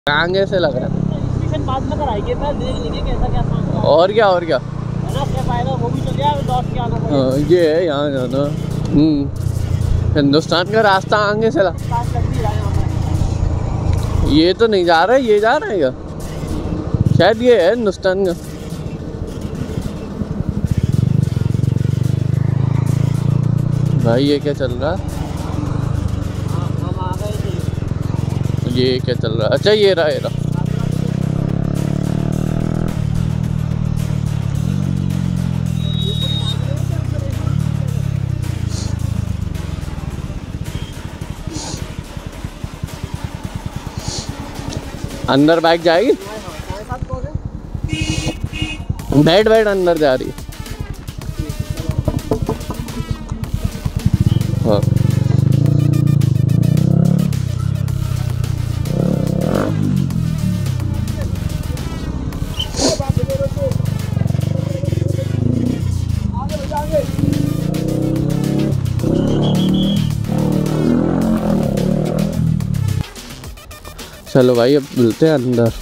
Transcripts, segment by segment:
आगे से लग रहा है। स्टेशन बाद में कराएंगे, मैं देख लेंगे कैसा क्या काम है। और क्या है ना, क्या फायदा, वो भी चल जाए, लौट के आना पड़ेगा। ये है यहाँ जाना। हिंदुस्तान का रास्ता आगे से ये तो नहीं जा रहा है, ये जा रहा है क्या? शायद ये है हिंदुस्तान का। भाई ये क्या चल रहा है? ये क्या चल रहा है? अच्छा ये रहा, ये रहा। अंदर बाइक जाएगी, बैठ अंदर जा रही है। हाँ चलो भाई अब मिलते हैं अंदर।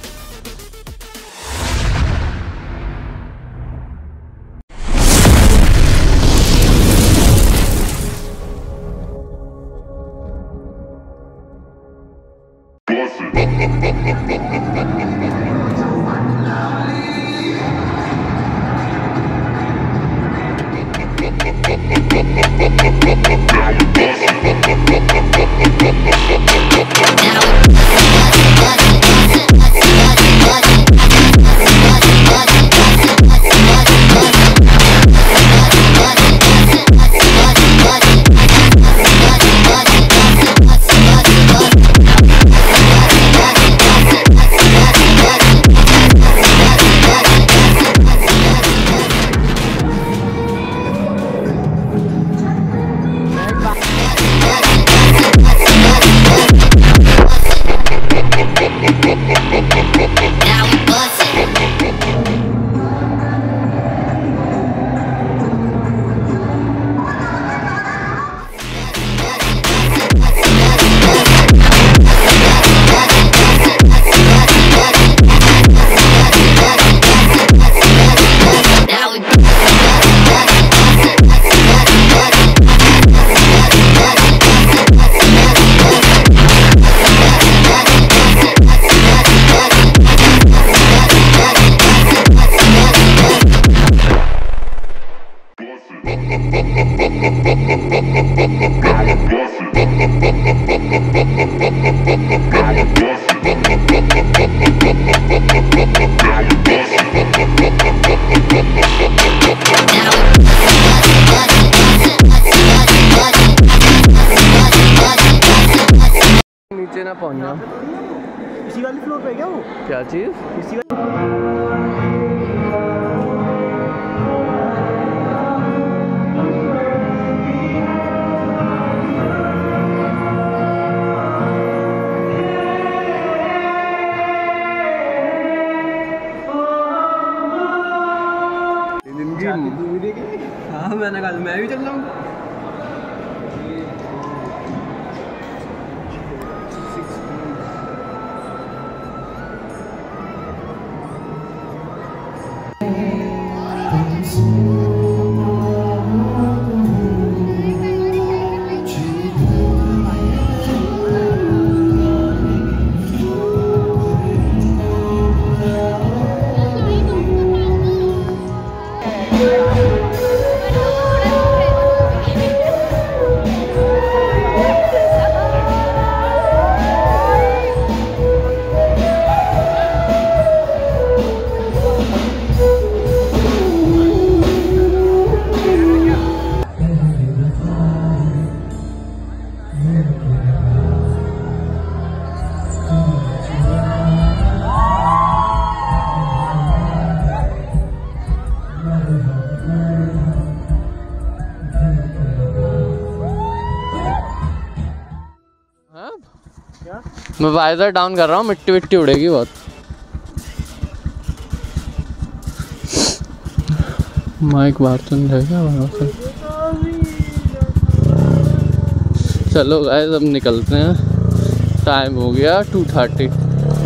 नीचे ना पहुंच जाओ। इसी वाली फ्लोर पे क्या वो? क्या चीज? इसी हाँ मैंने कहा मैं भी चल रहा हूँ। मैं वाइजर डाउन कर रहा हूँ, मिट्टी विट्टी उड़ेगी बहुत। माइक बार्टन है क्या वहाँ से? चलो गाइस अब निकलते हैं, टाइम हो गया 2:30।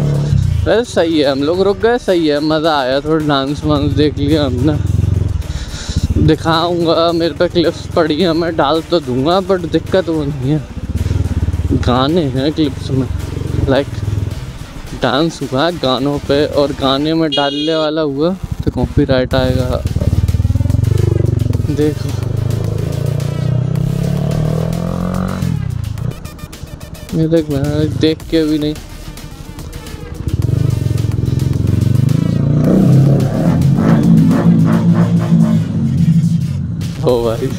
वैसे सही है, हम लोग रुक गए, सही है, मज़ा आया, थोड़ा डांस वांस देख लिया हमने। दिखाऊंगा, मेरे पे क्लिप्स पड़ी हैं, मैं डाल तो दूंगा, बट दिक्कत वो नहीं है, गाने हैं क्लिप्स में, लाइक डांस हुआ है गानों पे, और गाने में डालने वाला हुआ तो कॉपीराइट आएगा। देखो ये देख, मैं देख के भी नहीं। ओ भाई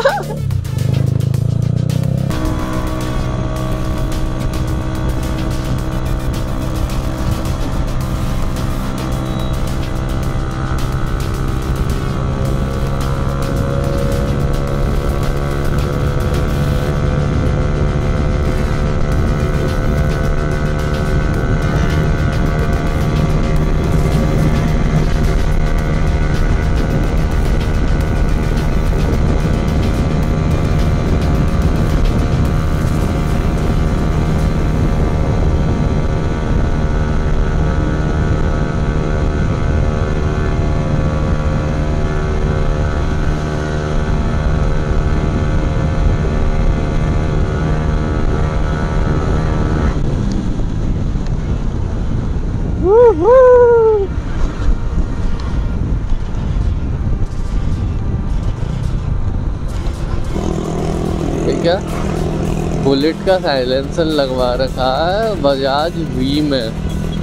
क्या बुलेट का साइलेंसर लगवा रखा है बजाज वी में।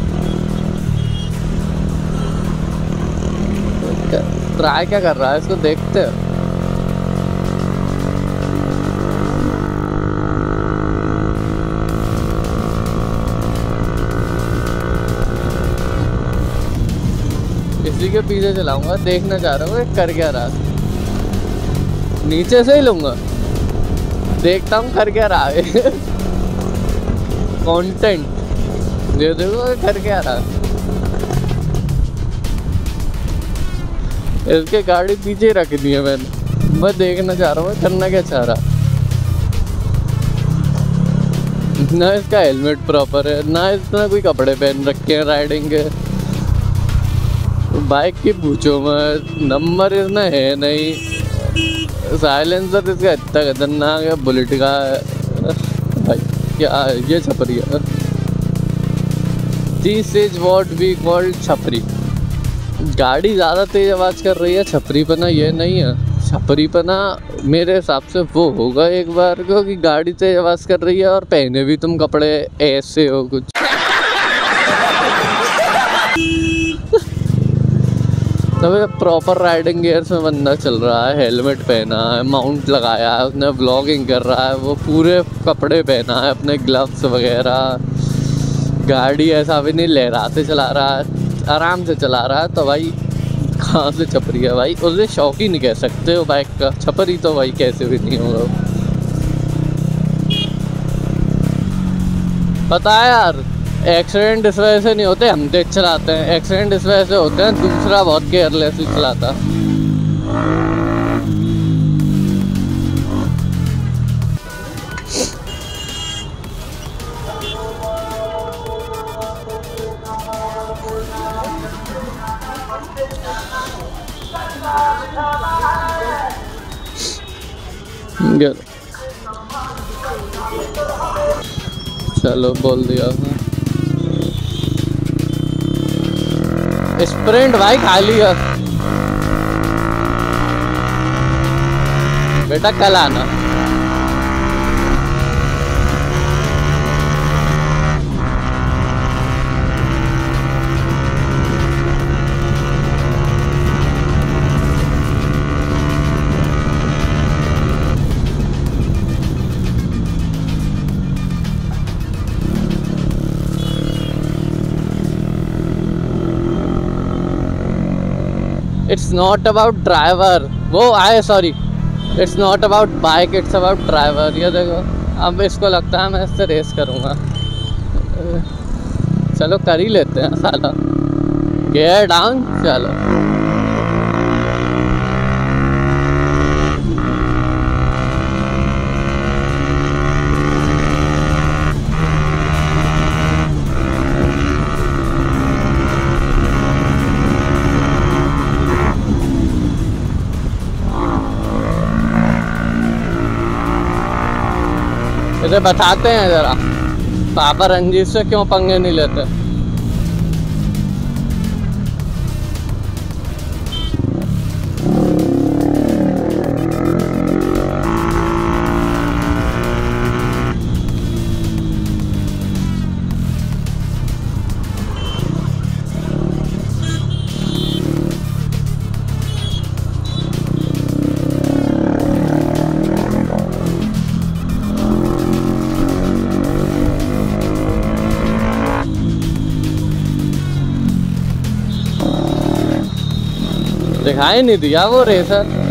ट्राई क्या कर रहा है, इसको देखते हैं। इसी के पीछे चलाऊंगा, देखना चाह रहा हूँ ये कर क्या रहा। नीचे से ही लूंगा, देखता हूँ कर क्या रहा है कंटेंट। ये देखो कर क्या रहा है, इसके गाड़ी पीछे रख दी है मैंने। मैं देखना चाह रहा हूँ करना क्या चाह रहा। ना इसका हेलमेट प्रॉपर है, ना इसने कोई कपड़े पहन रखे हैं राइडिंग के। बाइक की पूछो मैं, नंबर इसमें है नहीं, साइलेंसर इसका इतना खतरनाक है बुलेट का। भाई क्या ये छपरी है, this is what we call छपरी। गाड़ी ज़्यादा तेज आवाज़ कर रही है, छपरी पना ये नहीं है। छपरी पना मेरे हिसाब से वो होगा एक बार को कि गाड़ी तेज आवाज़ कर रही है और पहने भी तुम कपड़े ऐसे हो कुछ। तब प्रॉपर राइडिंग गियर्स में बंदा चल रहा है, हेलमेट पहना है, माउंट लगाया है उसने, व्लॉगिंग कर रहा है, वो पूरे कपड़े पहना है, अपने ग्लव्स वगैरह। गाड़ी ऐसा भी नहीं लहराते चला रहा है, आराम से चला रहा है। तो भाई कहाँ से छपरी है भाई, उसे शौक ही नहीं कह सकते हो बाइक का। छपरी तो भाई कैसे भी नहीं होगा। पता है यार, एक्सीडेंट इस वजह से नहीं होते, हम तेज चलाते हैं। एक्सीडेंट इस वजह से होते हैं दूसरा बहुत केयरलेसली चलाता। चलो बोल दिया स्प्रिंट भाई, खा लिया बेटा, कल आना। It's not about driver, वो आए sorry, it's not about bike, it's about driver। ये देखो अब इसको लगता है मैं इससे रेस करूँगा। चलो कर ही लेते हैं साला, गियर डाउन। चलो अरे बताते हैं जरा पापा रंजीत से क्यों पंगे नहीं लेते। दिखाई नहीं दिया वो रेसर।